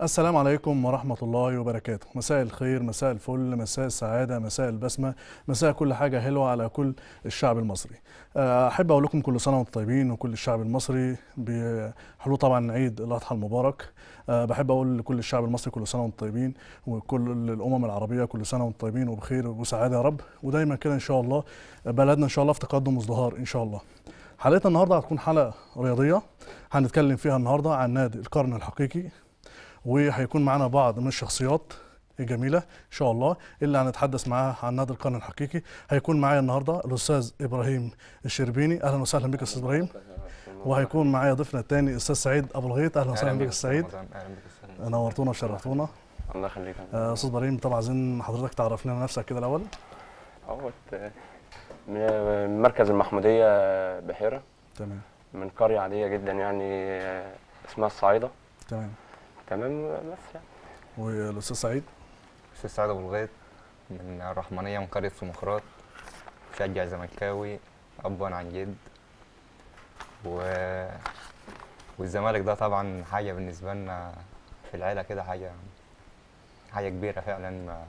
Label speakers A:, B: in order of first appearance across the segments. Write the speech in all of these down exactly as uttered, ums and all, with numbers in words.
A: السلام عليكم ورحمة الله وبركاته. مساء الخير، مساء الفل، مساء السعادة، مساء البسمة، مساء كل حاجة حلوة على كل الشعب المصري. أحب أقول لكم كل سنة وأنتم طيبين، وكل الشعب المصري بحلول طبعا عيد الأضحى المبارك. بحب أقول لكل الشعب المصري كل سنة وأنتم طيبين، وكل الأمم العربية كل سنة وأنتم طيبين وبخير وسعادة يا رب، ودايما كده إن شاء الله بلدنا إن شاء الله في تقدم وازدهار إن شاء الله. حلقتنا النهارده هتكون حلقة رياضية، هنتكلم فيها النهارده عن نادي القرن الحقيقي، وهيكون معانا بعض من الشخصيات الجميله ان شاء الله اللي هنتحدث معاها عن نادي القرن الحقيقي. هيكون معايا النهارده الاستاذ ابراهيم الشربيني، اهلا وسهلا بك يا استاذ ابراهيم. وهيكون معايا ضيفنا الثاني الاستاذ سعيد ابو الغيط، اهلا وسهلا بك يا سعيد. نورتونا وشرفتونا. الله يخليك. استاذ ابراهيم، طبعا عايزين حضرتك تعرف لنا نفسك كده الاول.
B: اهوت من مركز المحموديه بحيره.
A: تمام.
B: من قريه عاديه جدا يعني اسمها الصعيده.
A: تمام
B: تمام بس يعني.
A: والاستاذ سعيد؟
C: الاستاذ سعيد ابو الغيط من الرحمانيه، من قريه سمخرات، مشجع زملكاوي ابا عن جد. و... والزمالك ده طبعا حاجه بالنسبه لنا في العيله كده، حاجه حاجه كبيره فعلا. ما...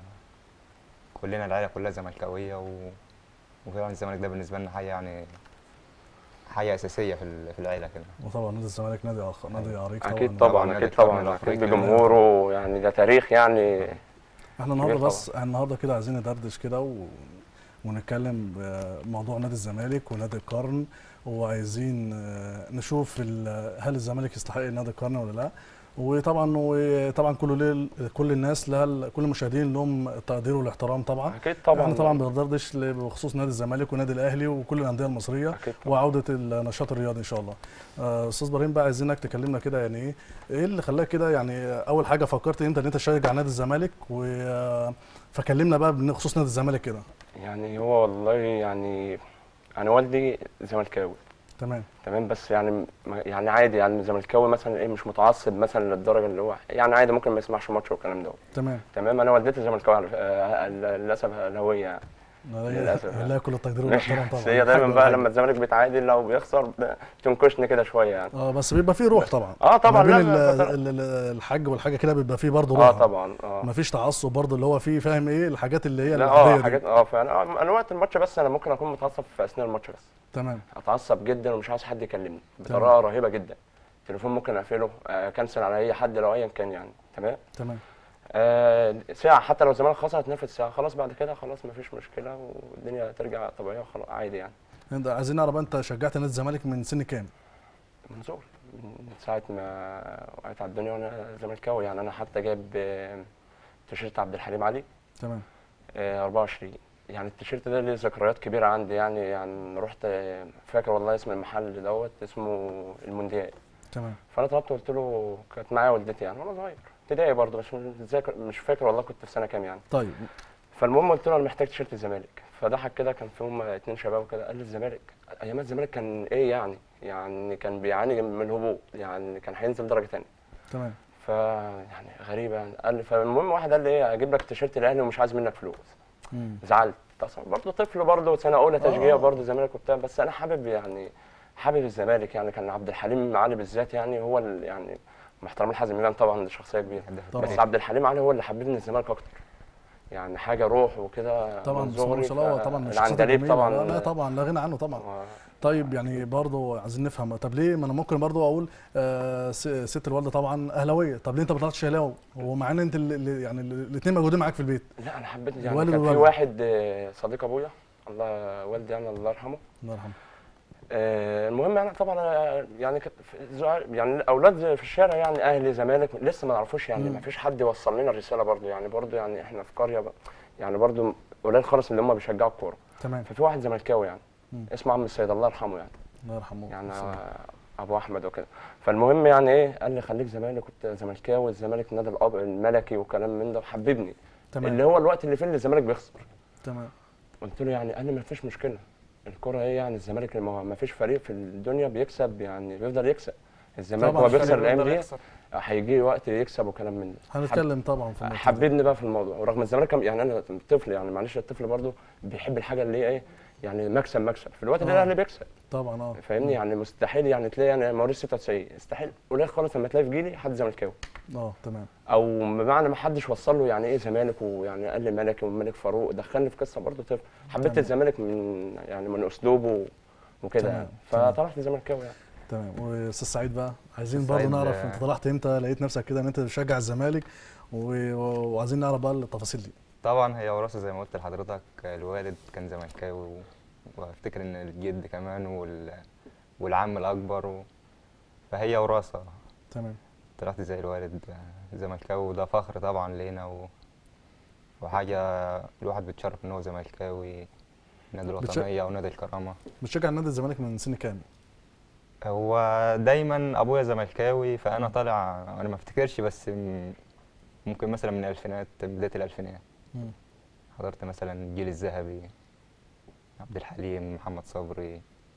C: كلنا العيله كلها زملكاويه، و... وفعلا الزمالك ده بالنسبه لنا حاجه يعني حاجه اساسيه في في العيله كده.
A: وطبعا نادي الزمالك نادي أخ... نادي عريق طبعا.
B: اكيد طبعا اكيد طبعا اكيد بجمهوره يعني، ده تاريخ يعني.
A: احنا النهارده بس احنا النهارده كده عايزين ندردش كده و... ونتكلم بموضوع نادي الزمالك ونادي القرن، وعايزين نشوف هل الزمالك يستحق نادي القرن ولا لا. وطبعا وطبعا كل ليل كل الناس لها، كل المشاهدين لهم التقدير والاحترام طبعا.
B: اكيد طبعا.
A: احنا طبعا بندردش بخصوص نادي الزمالك ونادي الاهلي وكل الانديه المصريه وعوده النشاط الرياضي ان شاء الله. استاذ ابراهيم بقى، عايزينك تكلمنا كده يعني ايه ايه اللي خلاك كده، يعني اول حاجه فكرت انت ان انت تشجع نادي الزمالك، و فكلمنا بقى بخصوص نادي الزمالك كده.
B: يعني هو والله يعني انا والدي زملكاوي.
A: تمام
B: تمام. بس يعني يعني عادي يعني زملكاوي مثلا ايه، مش متعصب مثلا للدرجه اللي هو يعني عادي ممكن ما يسمعش ماتش والكلام ده.
A: تمام
B: تمام. انا والدتي زملكاويه للاسف اهلاويه يعني.
A: للاسف لا، كل التقدير والاحترام طبعا.
B: هي دايما بقى لما الزمالك بيتعادل او بيخسر بتنكشني كده شويه يعني.
A: اه بس بيبقى فيه روح طبعا.
B: اه طبعا.
A: بين الحاج والحاجه كده بيبقى فيه برضه روح.
B: اه طبعا. اه
A: مفيش تعصب برضه اللي هو فيه، فاهم ايه الحاجات اللي هي
B: العاديه اه حاجات اه فعلا. انا وقت الماتش بس انا ممكن اكون متعصب في اثناء الماتش بس.
A: تمام.
B: اتعصب جدا ومش عايز حد يكلمني بطريقه رهيبه جدا. التليفون ممكن اقفله، آه كنسل على اي حد لو ايا كان يعني. تمام
A: تمام.
B: آه ساعه حتى لو الزمالك خسر هتنافس ساعه، خلاص بعد كده خلاص مفيش مشكله والدنيا ترجع طبيعيه وخلاص عادي يعني.
A: انت عايزين نعرف انت شجعت نادي الزمالك من سن كام؟
B: من صغري، من ساعه ما وقعت على الدنيا وانا زملكاوي يعني. انا حتى جايب تيشيرت عبد الحليم علي.
A: تمام.
B: آه أربعة وعشرين. يعني التيشيرت ده ليه ذكريات كبيره عندي يعني. يعني رحت فاكر والله اسم المحل دوت اسمه المونديال.
A: تمام.
B: فانا طلبت قلت له، كانت معايا والدتي يعني وانا صغير ابتدائي برضه، بس مش فاكر والله كنت في سنه كام يعني.
A: طيب.
B: فالمهم قلت له انا محتاج تيشيرت الزمالك. فضحك كده، كان فيهم اتنين شباب كده، قال لي الزمالك ايام الزمالك كان ايه يعني؟ يعني كان بيعاني من الهبوط يعني، كان هينزل درجه ثانيه.
A: تمام.
B: ف يعني غريبه يعني. قال لي فالمهم واحد قال لي ايه، اجيب لك تيشيرت الاهلي ومش عايز منك فلوس. امم زعلت برضه، طفل برضه سنه اولى تشجيع برضه زمالك وبتاع، بس انا حابب يعني حابب الزمالك يعني. كان عبد الحليم علي بالذات يعني هو يعني محترم الحازم امام طبعا، دي شخصيه كبيره طبعا. بس عبد الحليم علي هو اللي حببني الزمالك اكتر يعني، حاجه روح وكده
A: طبعا. بسم الله ما شاء الله. طبعا
B: العندليب طبعا.
A: لا, لا طبعا لا غنى عنه طبعا. آه. طيب يعني برضه عايزين نفهم، طب ليه؟ ما انا ممكن برضه اقول آه ست الوالده طبعا اهلاويه، طب ليه انت ما طلعتش اهلاوي؟ هو مع ان انت اللي يعني الاثنين موجودين معاك في البيت.
B: لا انا حبيت يعني. كان في واحد صديق ابويا الله والدي يعني الله يرحمه.
A: الله يرحمه.
B: آه المهم يعني طبعا يعني يعني الاولاد في الشارع يعني اهلي زمالك لسه ما نعرفوش يعني. ما فيش حد يوصل لنا الرساله برضه يعني. برضه يعني احنا في قريه يعني برضه قليل خالص اللي هم بيشجعوا الكوره.
A: تمام.
B: ففي واحد زملكاوي يعني مم. اسمه عم السيد الله يرحمه يعني.
A: الله يرحمه
B: يعني ابو احمد وكده. فالمهم يعني ايه، قال لي خليك زمالك، كنت زملكاوي، الزمالك نادي الاب الملكي وكلام من ده، وحببني. تمام. اللي هو الوقت اللي فيه الزمالك بيخسر.
A: تمام.
B: قلت له يعني، قال لي ما فيش مشكله، الكره ايه يعني، الزمالك ما فيش فريق في الدنيا بيكسب يعني بيفضل يكسب. الزمالك هو بيخسر الايام دي، هيجي وقت يكسب وكلام من ده.
A: هنتكلم طبعا
B: في حببني بقى في الموضوع. ورغم الزمالك يعني انا طفل يعني معلش، الطفل برضه بيحب الحاجه اللي هي ايه يعني مكسب مكسب في الوقت ده
A: آه.
B: الاهلي بيكسب.
A: طبعا اه
B: فاهمني؟ يعني مستحيل يعني تلاقي يعني مواليد ستة وتسعين استحيل قليل خالص لما تلاقي في جيلي حد زملكاوي،
A: اه تمام.
B: او بمعنى ما حدش وصل له يعني ايه زمالك، ويعني قال لي ملكي وملك فاروق دخلني في قصه برضه طفل حبيت
A: تمام.
B: الزمالك من يعني من اسلوبه وكده
A: تمام.
B: يعني،
A: تمام.
B: فطلعت زملكاوي يعني.
A: تمام. واستاذ سعيد بقى عايزين
C: أستاذ
A: برضه
C: سعيد،
A: نعرف انت
C: آه،
A: طلعت امتى، لقيت نفسك كده ان انت بتشجع الزمالك و- وعايزين نعرف بقى التفاصيل دي.
C: طبعا هي وراثة زي ما قلت لحضرتك، الوالد كان زملكاوي و- وافتكر ان الجد كمان وال... والعم الاكبر و... فهي وراثة.
A: تمام.
C: طلعت زي الوالد آه، زملكاوي، وده فخر طبعا لينا و... وحاجة الواحد بيتشرف ان هو زملكاوي، نادي
A: بتش-
C: الوطنية ونادي الكرامة.
A: بتشجع نادي الزمالك من سن كام؟
C: هو دايما ابويا زملكاوي، فانا طالع انا ما افتكرش، بس م- ممكن مثلا من الالفينات، بداية الالفينات
A: مم.
C: حضرت مثلا الجيل الذهبي، عبد الحليم، محمد صبري،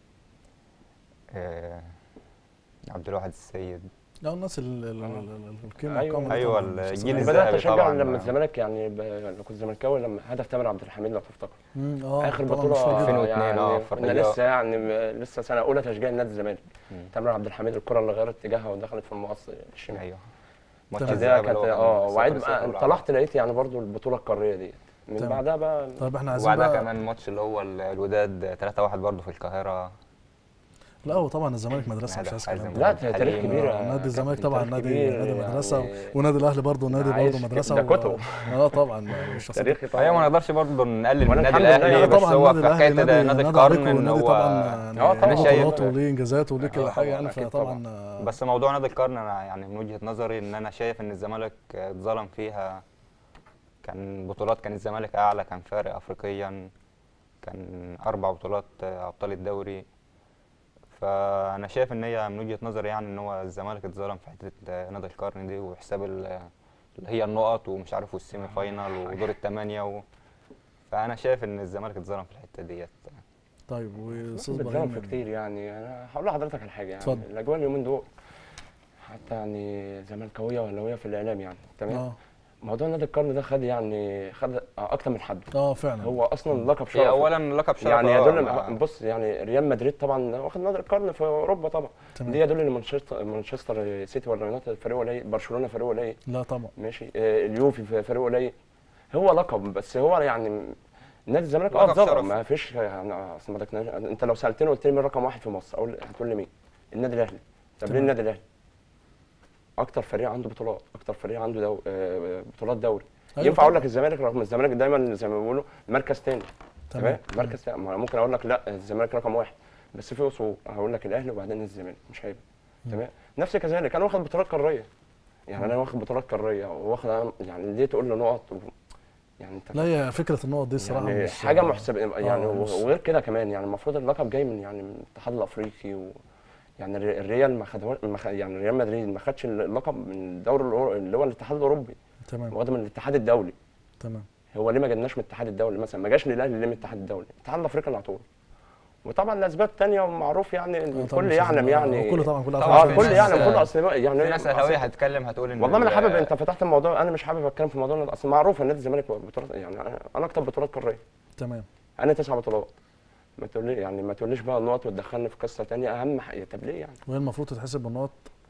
C: آه، عبد الواحد السيد.
A: لا الناس ال- ال- ال- ال- القيمه
B: أيوة.
A: القامه دي
C: أيوة،
A: طبعاً مش
C: الجيل
A: هتسمع.
C: الذهبي
B: بدات اشجع
C: طبعاً.
B: لما الزمالك يعني ب... لما كنت زملكاوي لما هدف تامر عبد الحميد لو تفتكر
A: مم، اه
B: اخر
A: طبعاً
B: بطوله
A: مشهور جداً.
C: ألفين واثنين
B: يعني
C: اه
B: كنا
C: فرقة.
B: لسه يعني م- لسه سنه اولى تشجيع نادي الزمالك.
C: مم.
B: تامر عبد الحميد الكره اللي غيرت اتجاهها ودخلت في المقص الشمال.
C: ايوه، ماتش
A: تمام.
B: ده
C: الذهاب
B: كانت
C: اللي هو
B: اه
C: كان
B: وعيد
C: صفر صفر
B: بقى
C: والعودة.
B: طلعت لقيت يعني برضو البطوله القاريه ديت من
A: تمام.
B: بعدها بقى.
A: طيب احنا عايزين
C: وبعدها
A: بقى
C: كمان ماتش اللي هو ال- الوداد ثلاثة واحد برضه في القاهرة.
A: لا هو طبعا الزمالك مدرسه مش
C: هدف
A: عايز كلام
C: حازم.
A: طبعاً.
B: لا
C: حليم.
B: تاريخ كبير
A: آه،
B: يا
A: نادي الزمالك
B: كابتن،
A: طبعا
B: تاريخ
A: نادي
B: كبير
A: نادي مدرسه
B: يعني.
A: ونادي الاهلي برضه نادي
B: عايز
A: برضه
B: ك-
A: مدرسه
B: ده
A: و-
B: كتب.
A: اه طبعا مش هسيب-
B: تاريخي طبعا.
C: ايوه، ما نقدرش برضه نقلل
B: وأنا
C: من النادي
B: الحمد لله
C: الاهلي،
B: يعني
A: لا
C: بس
A: طبعا
C: هو
A: النادي
C: في
A: الاهلي
C: حته
A: نادي
C: نادي
A: نادي عليكم
C: القرن ان
A: ونادي
C: هو
A: طبعا يعني
B: آه طبعاً.
A: له
C: شايف-
A: بطولات وليه انجازات وليه كل
B: آه
A: حاجه
B: طبعاً،
A: يعني،
B: أكيد
A: فطبعا
B: طبعاً.
A: آه،
C: بس موضوع نادي القرن انا يعني من وجهة نظري ان انا شايف ان الزمالك اتظلم فيها. كان بطولات، كان الزمالك اعلى، كان فارق افريقيا، كان اربع بطولات ابطال الدوري. فانا شايف ان هي من وجهة نظري يعني ان هو الزمالك اتظلم في حته نادي القرن دي، وحساب ال- اللي هي النقط ومش عارف والسيمي فاينال ودور الثمانيه و... فانا شايف ان الزمالك اتظلم في الحته ديت.
A: طيب واستاذ
B: بتظلم
A: ابراهيم
B: في كتير يعني. انا هقول لحضرتك على حاجه يعني.
A: اتفضل.
B: الاجواء اليومين دول حتى يعني زملكاويه وهلاويه في الاعلام يعني تمام.
A: اه
B: موضوع نادي القرن ده خد يعني خد اكتر من حد.
A: اه فعلا
B: هو اصلا لقب
C: هي
B: شرف
C: اولا لقب شرف
B: يعني
C: آه،
B: يدل
C: ما-
B: بص يعني ريال مدريد طبعا واخد نادي القرن في اوروبا طبعا.
A: تمام.
B: دي يدل ان مانشستر مانشستر سيتي ولا يونايتد فريق قليل، برشلونه فريق قليل
A: لا طبعا
B: ماشي، آه، اليوفي فريق قليل. هو لقب بس هو يعني نادي الزمالك
C: لقب
B: اه اتظلم
C: شرف.
B: ما فيش يعني اصل ما دكناش. انت لو سالتني قلت لي مين رقم واحد في مصر اقول هتقول لي مين؟ النادي الاهلي. طب ليه
A: تمام.
B: النادي الاهلي؟ اكتر فريق عنده بطولات، اكتر فريق عنده دو... آه، بطولات دوري.
A: أيوة
B: ينفع اقول
A: طبعاً.
B: لك الزمالك رغم الزمالك دايما زي ما بيقولوا مركز تاني تمام،
A: تمام.
B: مركز تاني. ما أنا ممكن اقول لك لا الزمالك رقم واحد بس في اصول، هقول لك الاهلي وبعدين الزمالك مش هيبقى تمام. نفس كذلك انا واخد بطولات قاريه يعني، انا واخد بطولات قاريه واخد يعني ليه تقول لي نقط و... يعني انت
A: لا هي فكره النقط دي الصراحه
B: يعني
A: مش
B: حاجه محسب يعني
A: آه،
B: و-
A: مش-
B: وغير كده كمان يعني المفروض اللقب جاي من يعني من الاتحاد الافريقي و يعني الري- الريال ما خدوه ما خ- يعني ريال مدريد ما خدش اللقب من الدوري الأورو- اللي هو الاتحاد الاوروبي،
A: تمام
B: واخده من الاتحاد الدولي.
A: تمام.
B: هو ليه ما جالناش من الاتحاد الدولي مثلا؟ ما جاش للاهلي ليه من الاتحاد الدولي؟ الاتحاد الافريقي اللي على طول. وطبعا لاسباب ثانيه معروف يعني
A: آه،
B: الكل
A: طبعاً مش
B: يعلم
A: لازم-
B: يعني.
A: آه، كل طبعا كل
C: طبعاً
B: اه
C: في
B: الكل
C: ناس-
B: يعلم كل اصل يعني
C: في ناس
B: أصل-
C: اهلاويه هتتكلم هتقول ان
B: والله ما انا
C: ال-
B: حابب انت فتحت الموضوع، انا مش حابب اتكلم في موضوع اصل معروف ان نادي الزمالك بطولات يعني أنا- انا اكتر بطولات قاريه،
A: تمام.
B: انا تسع بطولات. ما تقولي يعني ما تقوليش بقى النقط وتدخلني في قصه ثانيه اهم حاجه. طب ليه يعني؟
A: وهي المفروض تتحسب بالنقط،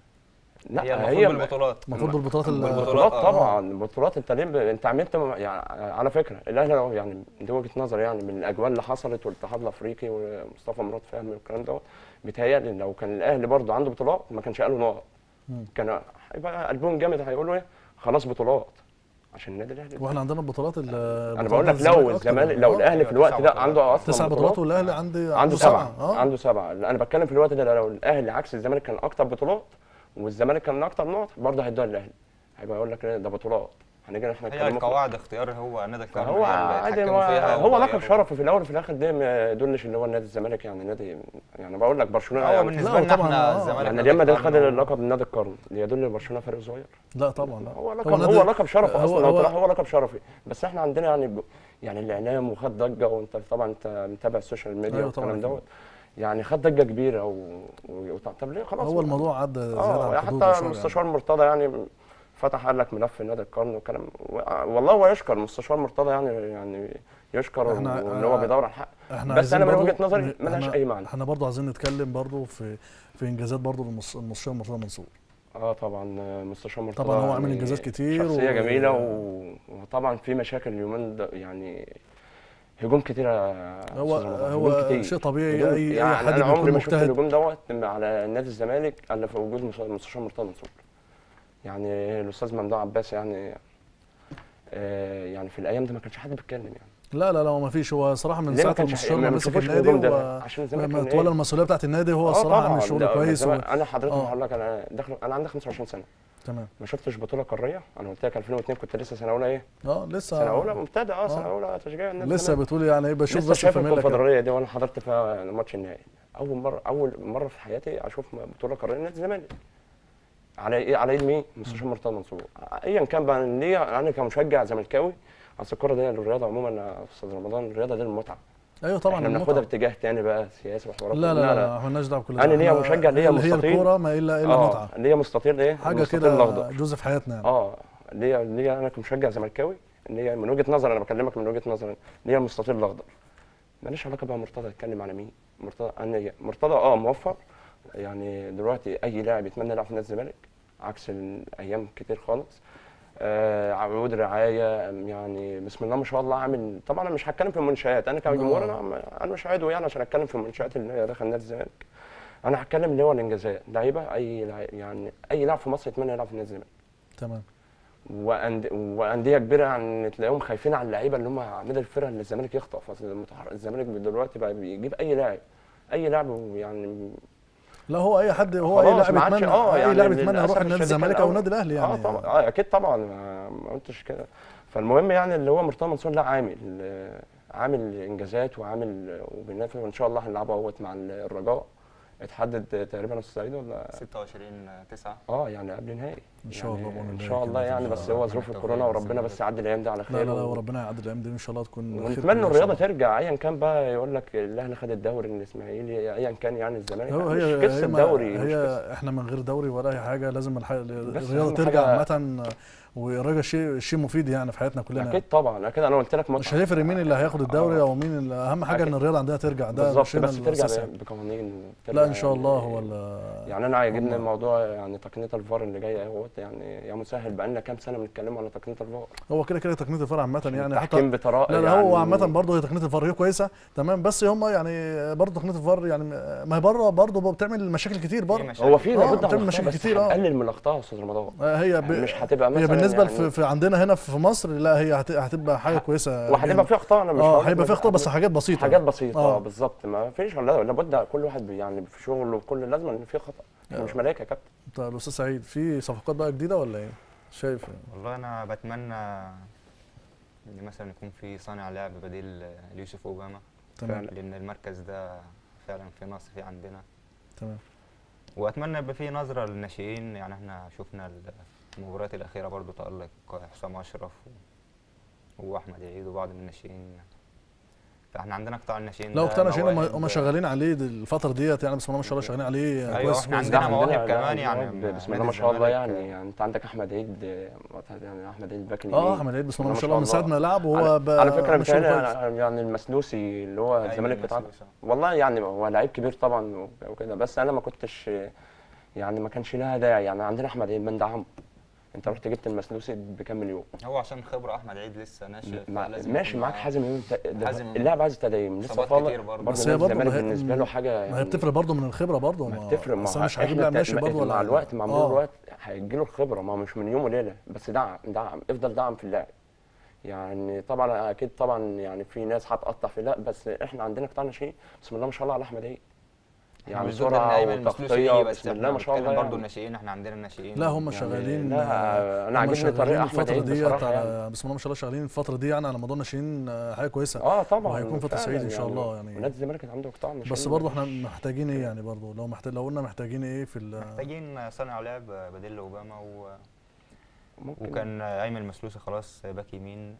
B: لا
C: هي المفروض
B: هي
C: بالبطولات.
A: المفروض بالبطولات ال-
C: بالبطولات.
B: بطولات
C: آه.
B: طبعا بطولات. انت ليه ب... انت عملت م- يعني على فكره الاهلي لو يعني دي وجهه نظري يعني من الاجوال اللي حصلت والاتحاد الافريقي ومصطفى مراد فهمي والكلام دوت، بيتهيألي لو كان الاهلي برضه عنده بطولات ما كانش قالوا نقط،
A: مم.
B: كان هيبقى قلبهم جامد هيقولوا ايه خلاص بطولات عشان النادي الاهلي.
A: واحنا عندنا البطولات ال-
B: انا
A: بطولات
B: بقول لك
A: الزمالك
B: لو
A: أكتر
B: الزمالك
A: يعني.
B: لو
A: آه.
B: الاهلي
C: أيوة،
B: في الوقت
C: تسع
B: ده
C: بطولات.
B: عنده اصلا
A: تسع بطولات والاهلي عندي
B: عنده سبعه
A: اه
B: عنده سبعه. انا بتكلم في الوقت ده لو الاهلي عكس الزمالك كان اكتر بطولات والزمالك كان اكتر نقط برضه هيدوها للاهلي، هيبقى يقول لك إيه ده بطولات. هنيجي احنا
C: هي
B: نتكلم في-
C: القواعد اختيار هو نادي القرن
B: هو
C: هي اللي
B: عادي
C: اتحكموا
B: هو,
C: فيها
B: هو لقب
C: وغيروا.
B: شرفي في الاول وفي الاخر ده ما يدلش ان هو نادي الزمالك يعني نادي يعني بقول لك برشلونه
C: هو
B: يعني
C: بالنسبه
A: لا،
C: لنا
A: طبعاً،
C: احنا
A: آه.
C: الزمالك
B: يعني
C: نادي
B: ريال مدريد خد
C: القرن و-
B: اللقب من نادي القرن يدل ان برشلونه فريق صغير.
A: لا طبعا لا.
B: هو لقب
A: هو
B: هو,
A: نادي-
B: هو لقب شرف
A: هو-
B: اصلا لو
A: هو-
B: طلع هو لقب شرفي. بس احنا عندنا يعني ب... يعني الاعلام وخد ضجه، وانت طبعا انت متابع السوشيال ميديا
A: أيوة طبعاً
B: والكلام
A: أكيد.
B: دوت يعني خد ضجه كبيره و... و... طب ليه خلاص
A: هو
B: بقى.
A: الموضوع عدى زياده
B: اه
A: عن الحدود
B: حتى
A: شوية
B: المستشار مرتضى يعني فتح قال لك ملف نادي القرن وكلام و- والله هو يشكر المستشار مرتضى يعني يعني يشكر
A: احنا
B: وان هو بيدور على الحق.
A: احنا
B: بس
A: عايزين
B: انا من
A: برضو
B: وجهه نظري
A: ن-
B: ملهاش
A: احنا
B: اي معنى.
A: احنا برضو عايزين نتكلم برضو في في انجازات برضو للمس- المستشار مرتضى منصور.
B: اه طبعا آه، مستشار مرتضى
A: طبعا هو عامل
B: يعني
A: انجازات كتير
B: شخصيه
A: و-
B: جميله و... وطبعا في مشاكل اليومين ده يعني هجوم كتير يا
A: هو
B: أستاذ رمضان،
A: هو
B: هجوم كتير.
A: شيء طبيعي،
B: هجوم
A: اي اي
B: يعني
A: حد
B: انا عمري
A: بيكون
B: ما شفت
A: مجتهد.
B: الهجوم دوت على نادي الزمالك الا في وجود مس- مستشار مرتضى منصور. يعني الاستاذ ممدوح عباس يعني آه يعني في الايام دي ما كانش حد بيتكلم يعني.
A: لا لا لا هو ما فيش، هو صراحه من
B: ليه ما
A: ساعه
B: كانش
A: المستشار
B: ما
A: ما مسك
B: بنشوفوش
A: النادي
B: الهجوم ده؟
A: و
B: عشان الزمالك
A: ما
B: كان
A: تولى
B: ايه؟
A: المسؤوليه بتاعت النادي، هو
B: اه
A: الصراحه عامل
B: طبعا
A: شغل
B: ده
A: كويس و...
B: الزمالك- انا حضرتك
A: آه.
B: هقول لك انا داخل انا عندي خمسة وعشرين سنه
A: تمام.
B: ما شفتش بطوله قاريه. انا قلت لك ألفين واثنين كنت لسه سنه اولى ايه؟
A: اه لسه
B: سنه اولى مبتدئ اه
A: آه.
B: سنه اولى تشجيع النادي
A: لسه
B: الزمالك.
A: بتقول يعني ايه، بشوف
B: لسه
A: بس
B: شايف
A: الفاميلا كده.
B: الكونفدراليه دي وانا حضرت فيها ماتش النهائي. اول مره اول مره في حياتي اشوف بطوله قاريه نادي الزمالك. على ايه؟ على ايد مين؟ مستشار مرتضى منصور. ايا كان بقى ليه انا كمشجع زملكاوي، اصل الكوره دي الرياضه عموما يا استاذ رمضان، الرياضه دي المتعه.
A: ايوه طبعا
B: احنا
A: المتعة.
B: بناخدها باتجاه تاني بقى سياسي وحوارات.
A: لا لا لا ما لناش دعوه بكل ده.
B: انا ليا
A: إحنا
B: مشجع ليا
A: هي
B: مستطيل.
A: الكوره ما الا الا
B: اه
A: متعه،
B: ليا مستطيل ايه؟
A: حاجه
B: المستطيل
A: كده
B: الاخضر.
A: جزء في حياتنا يعني.
B: اه ليا ليا انا كمشجع زملكاوي ليا من وجهه نظري، انا بكلمك من وجهه نظري، ليا المستطيل الاخضر. ماليش علاقه بقى مرتضى يتكلم على مين. مرتضى انا مرتضى اه موفر. يعني دلوقتي اي لاعب يتمنى يلعب في نادي الزمالك عكس الايام كتير خالص. آه عقود رعايه يعني بسم الله ما شاء الله عامل. طبعا انا مش هتكلم في المنشات، انا كجمهور انا انا مش عضو يعني عشان اتكلم في المنشات اللي هي داخل نادي الزمالك. انا هتكلم اللي هو الانجازات. لعيبه اي لعيب يعني اي لاعب في مصر يتمنى يلعب في نادي الزمالك.
A: تمام.
B: وأند... وانديه كبيره يعني تلاقيهم خايفين على اللعيبه اللي هم عماد الفرقه اللي الزمالك يخطف. اصل المتحر- الزمالك دلوقتي بقى بيجيب اي لاعب اي لاعب يعني.
A: لا هو اي حد، هو اي
B: خلاص
A: لاعب
B: ما عادش-
A: يتمنى
B: اه
A: اي
B: يعني
A: لاعب يتمنى
B: للأسف
A: يروح النادي
B: الشديد
A: الزمالك
B: كان
A: او
B: أول-
A: النادي الاهلي يعني.
B: اه طبعا اه اكيد طبعا ما ما قلتش كده. فالمهم يعني اللي هو مرتضى منصور لا عامل آه، عامل انجازات وعامل وبينافس وان شاء الله هنلعبه اهوت مع الرجاء. اتحدد تقريبا استاذ سعيد ولا
C: ستة وعشرين تسعة
B: اه يعني قبل نهائي
A: ان شاء الله
B: يعني
A: بإذن
B: ان
A: الله
B: شاء الله
A: كده.
B: يعني.
A: إن
B: بس
A: شاء
B: هو
A: الله.
B: ظروف
C: ربنا
B: الكورونا
C: يتوفق
B: وربنا بس يعدي الايام دي على
A: لا
B: خير.
A: لا لا
B: و-
A: وربنا يعدي الايام دي ان شاء الله تكون خير
B: ونتمنى
A: كلها إن شاء
B: الرياضه
A: الله.
B: ترجع ايا كان بقى. يقول لك الاهلي خد الدوري الاسماعيلي ايا كان يعني الزمالك
A: هو
B: مش
A: هي
B: قصه
A: هي ما-
B: دوري مش قصه.
A: هي احنا من غير دوري ولا اي حاجه، لازم الح-
B: بس
A: الرياضه
B: أهم
A: ترجع
B: حاجة-
A: عامه، والرياضه شيء شيء مفيد يعني في حياتنا كلنا.
B: اكيد طبعا اكيد انا قلت لك
A: مش
B: متعه.
A: هيفرق مين اللي هياخد الدوري
B: آه.
A: او مين اللي، اهم حاجه ان
B: أكيد.
A: الرياضه عندها ترجع، ده
B: بالظبط
A: شيءنا
B: بس ترجع
A: الاساسي.
B: بقوانين.
A: لا ان شاء
B: يعني
A: الله هو ال-
B: يعني انا عاجبني
A: هم-
B: الموضوع يعني تقنيه الفار اللي جايه اهوت يعني يا مسهل. بقى لنا كام سنه بنتكلم على تقنيه الفار.
A: هو كده كده تقنيه الفار عامه يعني حتى
B: التحكيم بطرائق
A: لا لا
B: يعني
A: هو عامة برضه هي تقنية الفار هي كويسة تمام، بس هم يعني برضه تقنية الفار يعني ما هي بره برضه بتعمل مشاكل كتير برضه.
B: هو في
A: آه،
B: لابد
A: بتعمل
B: على
A: مشاكل
B: بس
A: كتير، آه.
B: هتقلل من الاخطاء يا استاذ رمضان.
A: آه، هي ب...
B: مش هتبقى مثلا
A: هي بالنسبة
B: يعني
A: في, في عندنا هنا في مصر لا هي هت... هتبقى حاجة كويسة
B: وهتبقى في اخطاء. انا مش
A: اه
B: هقول لك
A: هيبقى في
B: مش-
A: اخطاء بس حاجات بسيطة
B: حاجات بسيطه
A: آه.
B: اه بالظبط. ما فيش لا- لابد كل واحد بي- يعني في شغله وكل لازم ان في خطا. احنا مش ملاك يا كابتن.
A: طيب الاستاذ سعيد في صفقات بقى جديدة ولا ايه؟ شايف
C: والله انا بتمنى ان مثلا يكون في صانع لعب بديل ليوسف اوباما،
A: تمام
C: لان المركز ده فعلا في نقص فيه عندنا.
A: تمام.
C: واتمنى يبقى في نظره للناشئين. يعني احنا شفنا المباريات الاخيره برضو تالق حسام اشرف واحمد عيد وبعض من الناشئين. فاحنا عندنا قطاع الناشئين
A: لو
C: ده
A: اقتنع شيء هم
C: مواهب.
A: هم شغالين عليه دي الفترة ديت يعني بسم الله ما شاء الله شغالين عليه
C: أيوة،
A: كويس
C: إحنا
A: كويس
C: عندنا
A: جداً.
C: مواهب
B: لا،
C: كمان
B: لا،
C: يعني
B: مواهب بسم
C: نادي
B: الله ما شاء الله
C: الزمالك،
B: يعني. يعني انت عندك احمد عيد يعني احمد عيد الباك
A: اه
B: اليمين.
A: احمد عيد بسم الله ما شاء الله من ساعة ما لعب
B: على-
A: وهو بقى
B: على فكره
A: ماشي كويس.
B: بيتهيألي يعني المسلوسي اللي هو
C: أيمن
B: الزمالك بتاعنا
C: مسلوسة.
B: والله يعني هو لعيب كبير طبعا وكده. بس انا ما كنتش يعني ما كانش لها داعي. يعني عندنا احمد عيد بندعمه. انت رحت جبت المسلوسي بكام مليون؟
C: هو عشان خبره احمد عيد لسه ناشئ
B: مع
C: فلازم
B: ماشي
C: يكون
B: معاك
C: معاه
B: حازم امام. ده
C: حازم إمام.
B: اللاعب عايز تدعيم لسه
C: إصابات
B: طالع
C: كتير برضه.
B: برضه
A: بس هي
B: نادي
A: برضه
B: الزمالك
A: ما هي-
B: بالنسبه له حاجه
A: ما هي
B: يعني
A: بتفرق برضه من الخبره برضه.
B: ما بتفرق. ما
A: أصل
B: هو
A: أنا مش هجيب
B: إحنا
A: لاعب
B: تا-
A: ناشئ برضه ولا
B: مع الوقت مع مرور
A: آه.
B: الوقت هيجي له الخبره. ما هو مش من يوم وليله. بس دعم دعم افضل دعم في اللاعب. يعني طبعا اكيد طبعا يعني في ناس هتقطع في لا بس احنا عندنا قطاع ناشئين بسم الله ما شاء الله على احمد عيد. يعني
C: مش ضد ان
B: سرعه
C: ايمن المسلوسي
B: وتغطيه
C: يجي، بس
B: بسم الله
C: احنا
B: ما شاء الله
C: بنتكلم برضه
B: يعني.
C: الناشئين. احنا عندنا الناشئين
A: لا هم
B: يعني
A: شغالين
B: لا
A: آه،
B: انا
A: هم
B: عاجبني
A: شغالين
B: طريقه احمد
A: الفترة
B: عيد
A: ديت
B: بصراحه
A: على
B: يعني.
A: بسم الله ما شاء الله شغالين الفترة دي يعني على موضوع الناشئين آه، حاجة كويسة.
B: اه طبعا
A: وهيكون في
B: فعلاً
A: تصعيد ان شاء
B: يعني.
A: الله يعني.
B: ونادي الزمالك عنده قطاع ناشئين
A: بس برضه احنا
B: مفيش-
A: محتاجين ايه يعني برضه لو محتاج لو قلنا محتاجين ايه في ال-
C: محتاجين صانع لعب بديل لاوباما و...
B: ممكن
C: وكان ايمن المسلوسي خلاص باك يمين.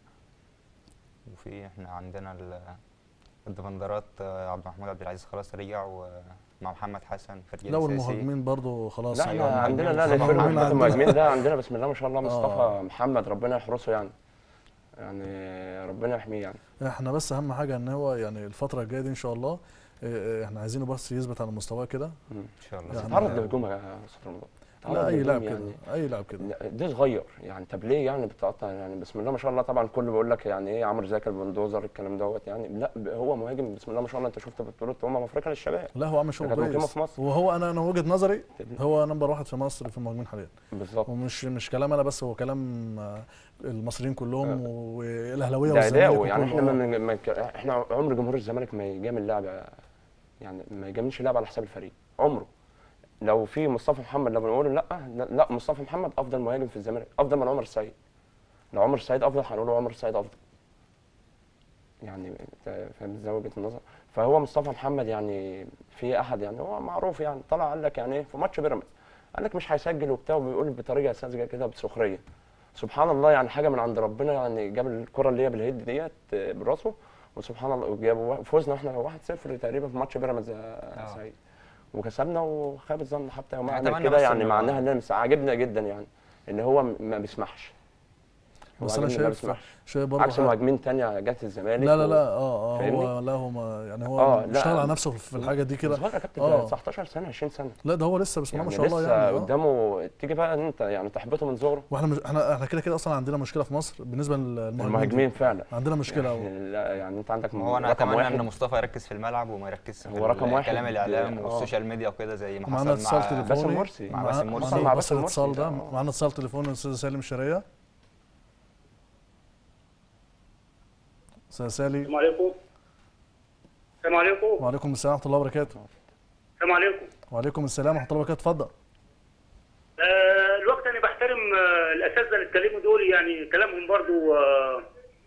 C: وفي احنا عندنا ال- الديفندرات عبد المحمود عبد العزيز خلاص رجع، ومع محمد حسن فرجاني
A: لو
C: ساسي.
A: المهاجمين برضه خلاص
B: لا احنا
C: أيوة،
B: عندنا
C: المهاجمين
B: لا
C: مصطفى
B: الفرقه
A: محمد
B: بتاعت
A: عندنا.
B: المهاجمين ده عندنا بسم الله ما شاء الله مصطفى
A: آه.
B: محمد ربنا يحرسه يعني. يعني ربنا يحميه يعني.
A: احنا بس اهم حاجه ان هو يعني الفتره الجايه دي ان شاء الله اه، احنا عايزينه بس يثبت على مستواه كده.
B: مم.
C: ان شاء الله.
B: بس
A: يعني-
B: اتعرض لهجوم يا استاذ رمضان،
A: لا
B: اتعرض
A: اي لاعب
B: لهجوم
A: كده،
B: يعني.
A: اي لاعب كده.
B: لا، ده صغير يعني. طب ليه يعني بتقطع يعني؟ بسم الله ما شاء الله، طبعا كله بيقول لك يعني ايه عمرو زكي البلدوزر الكلام دوت يعني. لا ب- هو مهاجم بسم الله ما شاء الله. انت شفت بطوله امم افريقيا للشباب،
A: لا هو عامل شغل
B: كانت مقيمه
A: كويس،
B: في مصر.
A: وهو انا انا وجهه نظري هو نمبر واحد في مصر في المهاجمين حاليا.
B: بالظبط.
A: ومش مش كلام انا بس، هو كلام آه، المصريين كلهم والاهلاويه
B: ده
A: والزمالك
B: اداؤه يعني. احنا
A: وكله.
B: ما ما احنا عمر جمهور الزمالك ما يجامل لاعب، يعني ما يجاملش لاعب على حساب الفريق عمره. لو في مصطفى محمد لو بنقول لا لا مصطفى محمد افضل مهاجم في الزمالك، افضل من عمر السعيد. لو عمر السعيد افضل هنقول عمر السعيد افضل. يعني أنت فاهم ازاي وجهه النظر؟ فهو مصطفى محمد يعني في احد يعني هو معروف يعني طلع قال لك يعني ايه في ماتش بيراميدز، قال لك مش هيسجل وبتاع، وبيقول بطريقه ساذجه كده بسخريه. سبحان الله يعني حاجه من عند ربنا يعني. جاب الكره اللي هي بالهيد ديت براسه، وسبحان الله وجابوا فوزنا احنا واحد صفر تقريبا في ماتش بيراميدز يا سعيد، وكسبنا وخاب الظن حتى يوم عمل كده يعني. معناها ان عاجبنا جدا يعني ان هو ما بيسمحش. هو
A: بس انا
B: عاجبني ما
A: شايف
B: بيسمحش
A: شايف برضه
B: عكس مهاجمين تانية جت الزمالك.
A: لا لا
B: و...
A: لا اه اه
B: فاهمني؟
A: هو لا هو ما يعني هو
B: اه
A: اشتغل
B: لا
A: على نفسه في الحاجه دي كده.
B: صغير يا كابتن،
A: اه
B: تسعتاشر سنه عشرين سنه
A: لا ده هو لسه بسم الله
B: يعني.
A: ما شاء الله
B: لسه
A: يعني. اه
B: قدامه تيجي بقى ان انت يعني تحبطه من صغره.
A: واحنا مش احنا احنا كده كده اصلا عندنا مشكله في مصر بالنسبه للمهاجمين.
B: المهاجمين فعلا
A: عندنا مشكله أوي.
B: يعني. لا يعني انت عندك
C: ما هو انا
B: رقم
C: اتمنى
B: واحد.
C: ان مصطفى يركز في الملعب وما يركزش
B: هو
C: في
B: رقم واحد.
C: كلام الاعلام
B: آه.
C: والسوشيال ميديا وكده زي ما
A: ومعانا
C: حصل
A: اتصال
C: مع
A: تليفوني
B: باسم مرسي.
C: مع
A: مع-
C: باسم مرسي.
B: حصل
A: معانا
B: مع
A: بس
B: باسم
A: الاتصال
B: مرسي.
A: ده
B: آه.
A: معانا اتصال تليفوني الاستاذ سالم الشريه. استاذ سالي.
D: السلام عليكم. السلام عليكم.
A: وعليكم السلام ورحمه الله وبركاته.
D: السلام عليكم.
A: وعليكم السلام ورحمه الله وبركاته. اتفضل.
D: آه الوقت انا بحترم آه الاساتذه اللي اتكلموا دول، يعني كلامهم برضو آه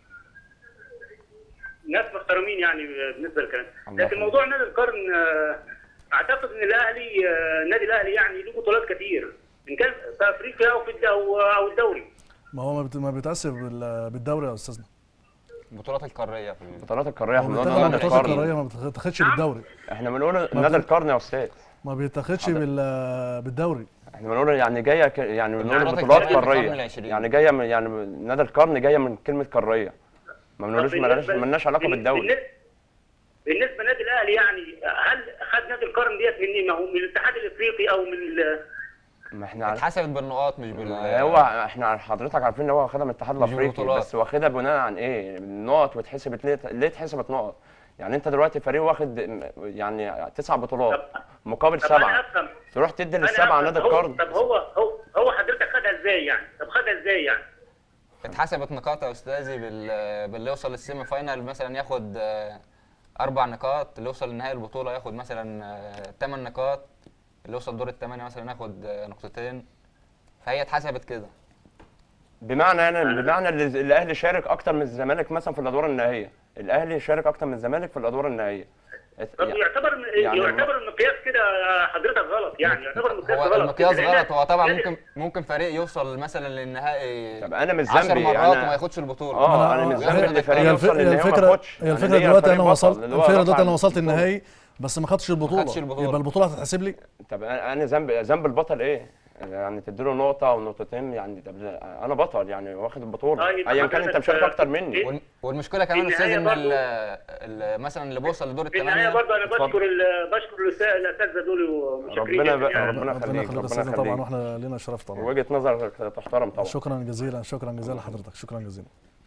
D: ناس محترمين يعني بالنسبه للكلام. لكن موضوع نادي القرن آه اعتقد ان الاهلي آه النادي الاهلي يعني له بطولات كتير ان كان في افريقيا او في الدو او الدوري.
A: ما هو ما بت- ما بيتاثر بال- بالدوري يا استاذنا.
C: البطولات القاريه في
B: البطولات القاريه
A: هو
B: احنا
A: بيتاخد
B: بنقول
A: على
B: نادي
A: البطولات
B: القرن.
A: القاريه، ما بيتاخدش بالدوري.
B: احنا بنقول
A: ما
B: نادي
A: بت-
B: القرن يا استاذ.
A: ما بيتاخدش بال- بالدوري.
B: احنا بنقول يعني جايه ك... يعني بنقول
C: البطولات
B: بطولات
C: القارية في القرن
B: قاريه
C: العشرين.
B: يعني جايه من يعني نادي القرن جايه من كلمه قاريه. ما بنقولش مالناش
D: بالنسبة-
B: مالناش علاقه
D: بالن-
B: بالدوري.
D: بالنسبه بالنسبه للنادي الاهلي يعني هل خد نادي القرن ديت من ما هو من الاتحاد الافريقي او من ال-
B: ما احنا عارف-
C: اتحسبت بالنقاط مش بال
B: ما هو احنا حضرتك عارفين ان هو واخدها من الاتحاد
C: مش
B: الافريقي،
C: بالبطولات.
B: بس واخدها بناء عن ايه؟ النقط واتحسبت ليه؟ ليه اتحسبت نقط؟ يعني انت دلوقتي فريق واخد يعني تسع بطولات مقابل
D: طب انا
B: سبعه،
D: افهم
B: تروح تدي
D: أنا
B: للسبعه
D: أفهم.
B: نادي
D: هو-
B: القرن.
D: طب هو هو هو حضرتك خدها ازاي يعني؟ طب خدها ازاي يعني؟
C: اتحسبت نقاط يا استاذي بال... باللي يوصل للسيمي فاينال مثلا ياخد آه، اربع نقاط، اللي يوصل لنهائي البطوله ياخد مثلا ثمان نقاط، اللي يوصل دور الثمانيه مثلا ياخد آه، نقطتين. فهي اتحسبت كده.
B: بمعنى يعني بمعنى اللي الاهلي شارك اكتر من الزمالك مثلا في الادوار النهائيه، الاهلي شارك اكتر من الزمالك في الادوار النهائيه.
D: طب يعتبر
B: يعني
D: يعتبر المقياس كده حضرتك غلط يعني، يعتبر المقياس
C: هو
D: غلط.
C: المقياس
D: لأن-
C: غلط. هو طبعا
D: لأن-
C: ممكن ممكن فريق يوصل مثلا للنهائي
B: طب انا مش
C: عشر
B: ذنبي
C: مرات
B: أنا-
C: وما ياخدش البطوله.
B: اه انا مش
A: هي-
B: ذنبي ان فريق
A: هي الف-
B: يوصل
A: هي
B: للنهائي وما
A: الفكره
B: ياخدش.
A: هي
B: أنا
A: الفكره
B: ليا
A: دلوقتي
B: فريق
A: انا
B: بطل
A: وصلت
B: اللي هو
A: الفكره
B: رفع
A: دلوقتي انا وصلت
B: البطولة.
A: النهائي بس ما خدتش البطوله،
C: خدش البطولة.
A: يبقى البطوله هتتحسب لي.
B: طب انا ذنب ذنب البطل ايه؟ يعني تديله نقطه او نقطتين يعني. طب انا بطل يعني واخد البطوله
D: طيب
B: ايا كان انت
D: حضرتك-
B: مشارك اكتر مني.
C: وال- والمشكله كمان
D: في
C: استاذ ان
D: النهاية
C: ال-
D: برضو-
C: ال- مثلا اللي بيوصل لدور
D: في النهايه
C: الثمانيه
D: برضه انا
B: اتفضل.
D: بشكر ال- بشكر الأسا- الاساتذه دول ومتشكرين
B: ربنا
D: جدا
B: بقى-
D: يعني.
B: ربنا يخليك،
A: ربنا يخليك
B: ربنا
A: استاذنا طبعا،
B: يخليك.
A: واحنا لنا شرف طبعا.
B: وجهه نظرك تحترم طبعا.
A: شكرا جزيلا شكرا جزيلا لحضرتك، شكرا جزيلا.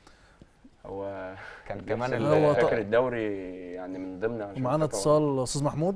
B: هو
C: كان كمان
B: ال-
A: هو
B: فاكر
A: ط-
B: الدوري يعني من ضمن عشان
A: معانا
B: فاكر-
A: اتصال استاذ محمود.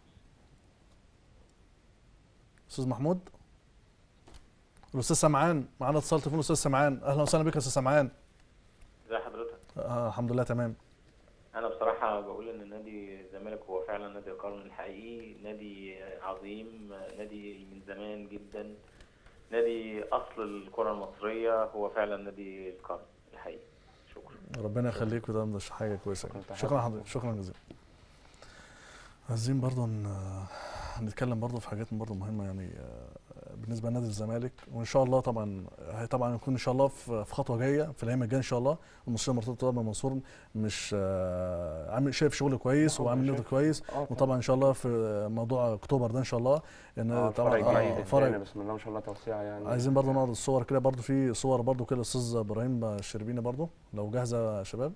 A: استاذ محمود الاستاذ سمعان معانا اتصال تليفون الاستاذ سمعان. اهلا وسهلا بك يا استاذ سمعان.
E: ازي حضرتك؟
A: آه الحمد لله تمام.
E: انا بصراحه بقول ان نادي الزمالك هو فعلا نادي القرن الحقيقي، نادي عظيم، نادي من زمان جدا، نادي اصل الكره المصريه، هو فعلا نادي القرن الحقيقي. شكرا.
A: ربنا يخليك، وده مش حاجه كويسه يعني.
B: كنت
A: شكرا
B: حابب-
A: حضرتك، شكرا جزيلا. عايزين برضه ن- نتكلم برضه في حاجات برضه مهمه يعني. آه، بالنسبه لنادي الزمالك، وان شاء الله طبعا هي طبعا يكون ان شاء الله في في خطوه جايه في الايام الجايه ان شاء الله. المستشار مرتضى طبعا منصور مش آه، عامل شايف شغل كويس
B: هو
A: وعامل نقد
B: شايف.
A: كويس،
B: اه
A: وطبعا ان شاء الله في موضوع اكتوبر ده ان شاء الله ان
B: اه
A: طبعا
B: فرع جديد
A: آه، فرع.
B: الدنيا بسم الله ما شاء الله توسيع يعني.
A: عايزين برضه نقعد الصور كده، برضه في صور برضه كده الاستاذ ابراهيم الشربيني برضه لو جاهزه يا شباب.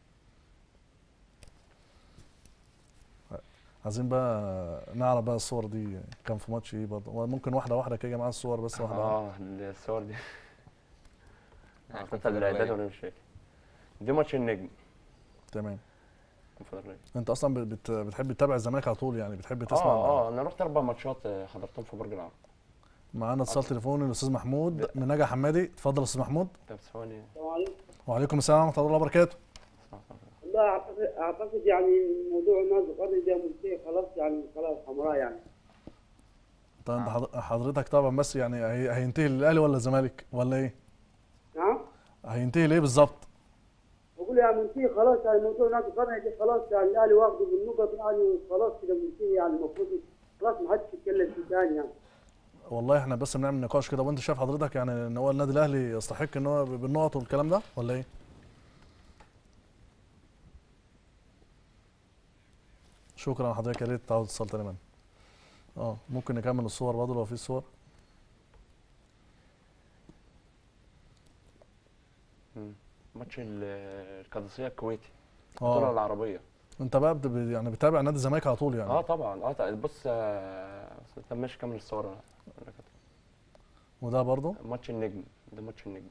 A: عايزين بقى نعرف بقى الصور دي كان في ماتش ايه برضه، ممكن واحده واحده كده يا جماعه الصور بس واحده واحده.
B: اه الصور دي
C: يعني
B: حتى الاعداد ولا مش فاكر. دي ماتش النجم
A: تمام.
B: الكونفدرالية.
A: انت اصلا بت- بت- بتحب تتابع الزمالك على طول يعني، بتحب تسمع؟
B: اه اه انا رحت اربع ماتشات آه، حضرتهم في برج العرب.
A: معانا اتصال تليفوني الاستاذ محمود من نجا حمادي. اتفضل يا استاذ محمود.
B: طب ثواني.
F: السلام عليكم.
A: وعليكم السلام ورحمه الله وبركاته.
F: والله اعتقد اعتقد يعني موضوع الناس القرن ده منتهي خلاص، يعني خلاص حمراء يعني.
A: طيب انت حض- حضرتك طبعا بس يعني هي- هينتهي للاهلي ولا الزمالك ولا ايه؟
F: نعم؟
A: هينتهي ليه بالظبط؟
F: بقول يعني منتهي خلاص، يعني موضوع الناس القرن ده خلاص، يعني الاهلي واخده بالنقط يعني وخلاص كده منتهي، يعني المفروض خلاص ما حدش يتكلم فيه ثاني يعني.
A: والله احنا بس بنعمل نقاش كده، وانت شايف حضرتك يعني ان هو النادي الاهلي يستحق ان هو بالنقط والكلام ده ولا ايه؟ شكرا لحضرتك، يا ريت تعود تتصل تاني معانا. اه ممكن نكمل الصور برضه لو في صور.
B: مم. ماتش ال- القادسيه الكويتي البطوله
A: اه
B: العربيه.
A: انت بقى بت- يعني بتابع نادي الزمالك على طول يعني؟
B: اه طبعا اه طبعاً. بص آه، طب ماشي كمل الصور. أنا كده.
A: وده برضه
B: ماتش النجم ده ماتش النجم.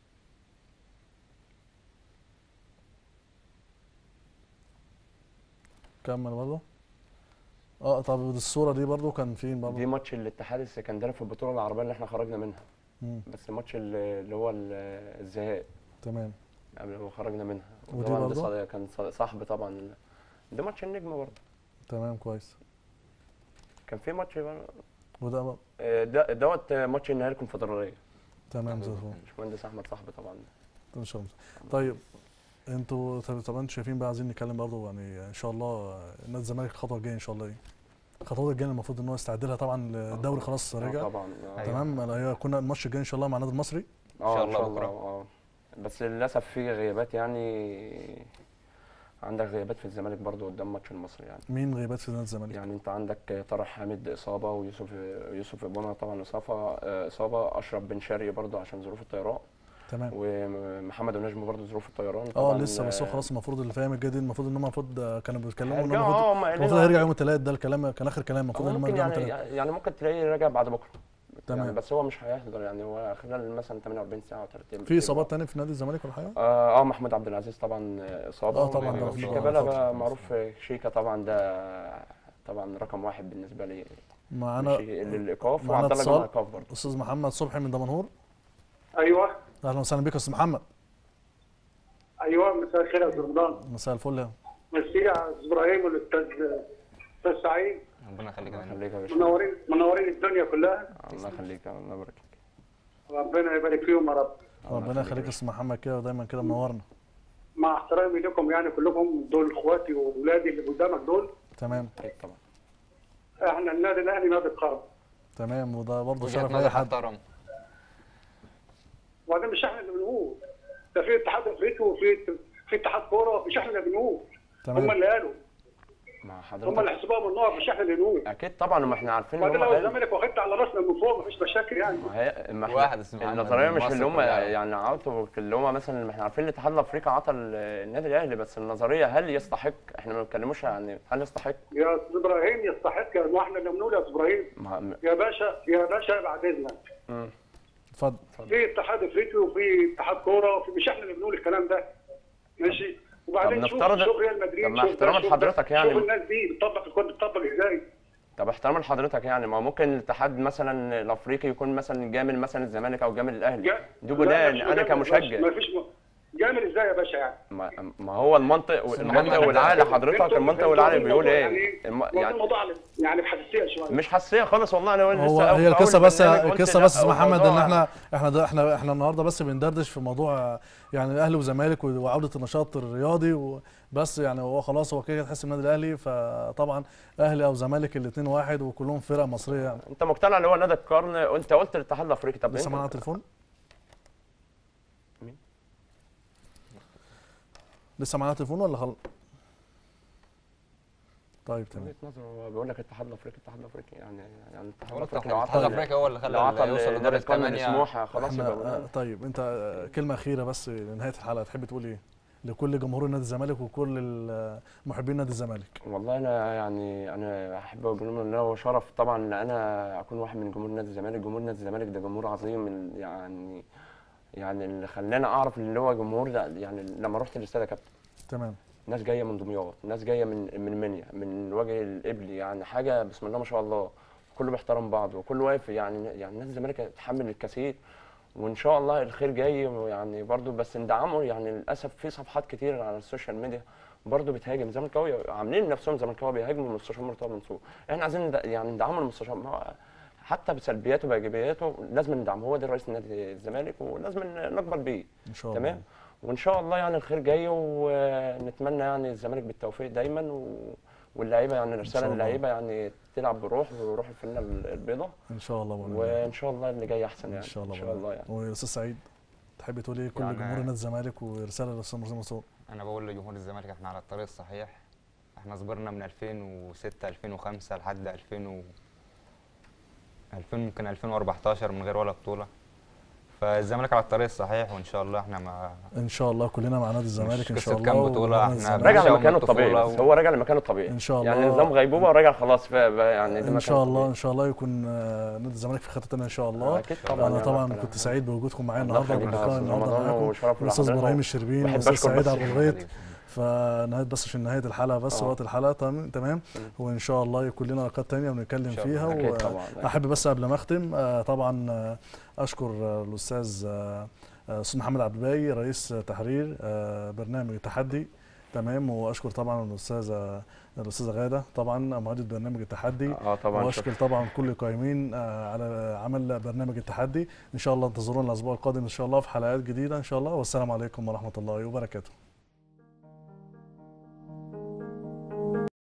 A: كمل برضه. اه طب الصوره دي برضه كان فين برضه؟
B: دي ماتش الاتحاد السكندري في البطوله العربيه اللي احنا خرجنا منها.
A: مم.
B: بس ماتش ال- اللي هو ال- الذهاب
A: تمام.
B: قبل ما خرجنا منها.
A: ودي
B: طبعاً ده
A: برضه؟
B: صديق- كان ص- صاحبي طبعا. ده ماتش النجم برضه.
A: تمام كويس.
B: كان في ماتش بقى-
A: وده بقى
B: آه، ده دوت ماتش النهائي الكونفدراليه.
A: تمام زي الفل.
B: باشمهندس احمد صاحبي طبعا.
A: ان شاء الله. طيب انتوا طب طب انتوا شايفين بقى، عايزين نتكلم برضه يعني ان شاء الله نادي الزمالك الخطوه الجايه ان شاء الله ايه؟ الخطوات الجايه المفروض ان هو يستعد لها طبعا، الدوري خلاص
B: آه،
A: رجع.
B: طبعا آه.
A: تمام. هي كنا الماتش الجاي ان شاء الله مع النادي المصري.
B: اه
C: شاء
B: ان
C: الله
B: شاء الله
C: بكرة.
B: اه. بس للاسف في غيابات يعني. عندك غيابات في الزمالك برضو قدام ماتش المصري يعني.
A: مين غيبات في نادي الزمالك؟
B: يعني انت عندك طارق حامد اصابه، ويوسف يوسف ابونا طبعا اصابه آه، اصابه اشرف بن شرقي برضو عشان ظروف الطيران،
A: تمام.
B: ومحمد ونجم برضو ظروف الطيران
A: اه
B: طبعا.
A: لسه بس هو خلاص المفروض اللي فاهم الجديد المفروض ان هم المفروض كانوا بيتكلموا ان هم
B: هيرجعوا
A: المفروض
B: اه هم
A: المفروض
B: قالوا-
A: هيرجع يوم الثلاث، ده الكلام كان اخر كلام، المفروض
B: هو
A: ان هم
B: ممكن
A: يرجعوا يوم
B: يعني
A: الثلاث.
B: يعني ممكن تلاقيه راجع بعد بكره.
A: تمام.
B: يعني بس هو مش هيحضر يعني، هو خلال مثلا ثمانية وأربعين ساعه و30
A: في اصابات تانية في نادي الزمالك ولا حاجه؟
B: اه, آه محمود عبد العزيز طبعا آه، اصابه.
A: اه طبعا ده
B: وشيكابالا بقى معروف. شيكا طبعا ده طبعا رقم واحد بالنسبه لي.
A: معانا
B: ماشي للايقاف،
A: معانا
B: وعبد الله جمعه
A: اتصال
B: ايقاف برضه.
A: استاذ محمد صبحي من دمنهور.
F: ايوه
A: اهلا وسهلا بك يا استاذ محمد.
F: ايوه مساء الخير يا استاذ رمضان.
A: مساء الفل يا
F: ميرسي يا استاذ ابراهيم والاستاذ استاذ سعيد،
C: ربنا يخليك
B: الله
C: يا فندم.
B: يخليك يا باشا.
F: منورين منورين الدنيا كلها،
B: الله يخليك الله يبارك فيك.
F: ربنا يبارك فيهم يا رب.
A: ربنا يخليك يا استاذ محمد كده ودايما كده منورنا.
F: مع احترامي لكم يعني كلكم دول اخواتي واولادي اللي قدامك دول.
A: تمام
B: اكيد طبعا.
F: احنا النادي الاهلي نادي القرن،
A: تمام. وده برضه
C: وجهة
A: شرف
C: نظر
A: لاي حد.
C: محترم.
F: وبعدين مش احنا اللي بنقول، ده في اتحاد افريقي وفي في اتحاد كوره، مش احنا اللي بنقول، هم
A: تمام.
F: اللي قالوا،
B: مع
F: هم
B: حضرتك
F: اللي حسبوها من النار، مش احنا اللي نقول.
B: اكيد طبعا، وما احنا عارفين ان
F: وبعدين
B: هم
F: لو
B: قالوا.
F: الزمالك واخدت على راسنا من فوق مفيش مشاكل يعني.
B: ما هي ما احنا
C: واحد اسمه محمد
B: النظريه مش
C: مصر
B: اللي هم
C: كلها.
B: يعني عطوا اللي هم مثلا، ما احنا عارفين الاتحاد الافريقي عطى النادي الاهلي، بس النظريه هل يستحق؟ احنا ما بنتكلموش يعني هل يستحق؟
F: يا استاذ ابراهيم يستحق، ما احنا اللي بنقول يا استاذ ابراهيم.
B: ما-
F: يا باشا يا باشا بعد اذنك،
B: مم.
A: اتفضل.
F: في اتحاد افريقي وفي اتحاد كوره، وفي مش احنا اللي بنقول الكلام ده، ماشي؟ وبعدين
B: طب
F: شوف
B: نفترض-
F: شوف ريال مدريد،
B: طب مع
F: شوف ده،
B: احترام
F: شوف ده،
B: لحضرتك يعني-
F: شوف الناس دي بتطبق الكود بتطبق ازاي.
B: طب احترام لحضرتك يعني، ما ممكن الاتحاد مثلا الافريقي يكون مثلا جامل مثلا الزمالك او جامل الاهلي.
F: جا-
B: دي
F: لا،
B: جولان
F: مفيش
B: انا
F: مجال-
B: كمشجع.
F: ما فيش
G: جامل ازاي يا باشا يعني؟
B: ما, ما هو المنطق
C: محمد
B: المنطق
C: أنت-
B: والعقل حضرتك،
G: انتوا-
B: المنطق
G: انتوا
B: والعقل
G: واخدين
B: بيقول
G: الموضوع
B: ايه؟
G: يعني
B: الم...
G: واخدين
B: يعني
G: الموضوع على- يعني بحساسيه شويه.
B: مش حساسيه خالص والله. انا
A: هو
B: لسه
A: هي
B: في
A: القصه
B: أول
A: بس
B: برنامج قلت
A: القصه
B: لا،
A: بس يا محمد ان
B: الموضوع-
A: احنا احنا ده احنا احنا النهارده بس بندردش في موضوع يعني الاهلي وزمالك وعوده النشاط الرياضي وبس. يعني هو خلاص هو كده تحس النادي الاهلي، فطبعا اهلي او زمالك الاثنين واحد وكلهم فرق مصريه يعني.
B: انت مقتنع ان هو نادي القرن؟ انت قلت الاتحاد الافريقي. طب
A: لسه
B: انت-
A: معانا تليفون؟
B: مين؟
A: لسه معانا تليفون ولا خلاص؟ طيب تمام.
B: وجهة نظر، هو بيقول لك الاتحاد الافريقي الاتحاد الافريقي يعني يعني الاتحاد
C: هو
B: الافريقي
C: الاتحاد
B: لو عطل
C: الافريقي هو اللي
B: لو
C: خلى
B: عطل
C: يوصل
B: نادي
C: لدور
B: القرن
C: الثمانيه.
B: لسموحه خلاص
A: احنا
B: يبقى
A: آه، طيب انت آه، كلمه اخيره بس لنهايه الحلقه تحب تقول ايه لكل جمهور نادي الزمالك وكل ال- محبين نادي الزمالك؟
B: والله انا يعني انا احب اقول لهم ان هو شرف طبعا ان انا اكون واحد من جمهور نادي الزمالك. جمهور نادي الزمالك ده جمهور عظيم، ال- يعني يعني اللي خلاني اعرف اللي هو جمهور ده يعني لما رحت الاستاد يا كابتن.
A: تمام.
B: ناس جايه من دمياط، ناس جايه من من منيا، من وجه القبلي، يعني حاجه بسم الله ما شاء الله. كله بيحترم بعض وكله واقف، يعني يعني نادي الزمالك تحمل الكثير، وان شاء الله الخير جاي يعني برضو. بس ندعمه يعني. للاسف في صفحات كتير على السوشيال ميديا برضو بتهاجم زملكاويه، عاملين نفسهم زملكاويه بيهاجموا المستشار مرتضى منصور. احنا عايزين ند- يعني ندعمه المستشار، ما هو حتى بسلبياته بايجابياته لازم ندعمه. هو ده رئيس نادي الزمالك ولازم نقبل بيه.
A: ان شاء الله.
B: تمام. وان شاء الله يعني الخير جاي، ونتمنى يعني الزمالك بالتوفيق دايما، و... واللعيبه يعني
A: شاء
B: رساله
A: الله.
B: للعيبه يعني تلعب بروح وروح الفانله البيضاء،
A: ان شاء الله بإذن الله.
B: وان شاء الله اللي جاي احسن يعني.
A: ان شاء الله
B: ان شاء الله يعني.
A: واستاذ سعيد تحب تقول ايه كل
C: يعني
A: جمهور نادي الزمالك ورساله للاستاذ مرتضى منصور؟
C: انا بقول لجمهور الزمالك احنا على الطريق الصحيح. احنا صبرنا من ألفين وستة ألفين وخمسة لحد ألفين و ألفين ممكن ألفين وأربعتاشر من غير ولا بطوله. فالزمالك على الطريق الصحيح، وان شاء الله احنا ما
A: ان شاء الله كلنا مع نادي الزمالك ان
C: قصة
A: شاء الله.
C: كام بطولة،
A: ونادي
C: احنا
A: الزمالك.
B: راجع
C: شاء
B: لمكانه
C: من
B: الطبيعي،
C: الطفولة
B: بس هو راجع لمكانه الطبيعي
A: ان شاء الله.
B: يعني نظام غيبوبه وراجع خلاص في يعني ده
A: ان
B: مكانه
A: شاء الله
B: الطبيعي.
A: ان شاء الله يكون آه، نادي الزمالك في خطه ثانيه ان شاء الله.
B: اكيد طبعا.
A: انا
B: يعني
A: طبعا
B: ربنا
A: كنت سعيد بوجودكم معايا
B: الله
A: النهارده
B: يخليك يا
A: وبلقاء
B: أستاذ
A: النهارده
B: رمضان،
A: معاكم
B: وشرف
A: الاستاذ
B: لحضرتك.
A: ابراهيم الشربيني
B: وبحب
A: والاستاذ
B: أشكر
A: سعيد
B: بس
A: عبد الغيط. فنهايه بس عشان نهايه الحلقه بس
B: آه.
A: وقت الحلقه تمام تمام وان شاء الله يكون لنا لقاءات ثانيه ونتكلم
C: إن شاء
A: فيها.
C: الله.
B: أكيد طبعاً، أكيد.
A: واحب بس قبل ما اختم آه، طبعا آه، اشكر آه، الاستاذ آه، آه، استاذ محمد عبد الباقي رئيس تحرير آه، برنامج التحدي. تمام. واشكر طبعا الاستاذه الاستاذه غاده طبعا معدة برنامج التحدي.
B: اه طبعا
A: واشكر
B: شكراً.
A: طبعا كل القائمين آه، على عمل برنامج التحدي. ان شاء الله انتظرونا الاسبوع القادم ان شاء الله في حلقات جديده ان شاء الله. والسلام عليكم ورحمه الله وبركاته.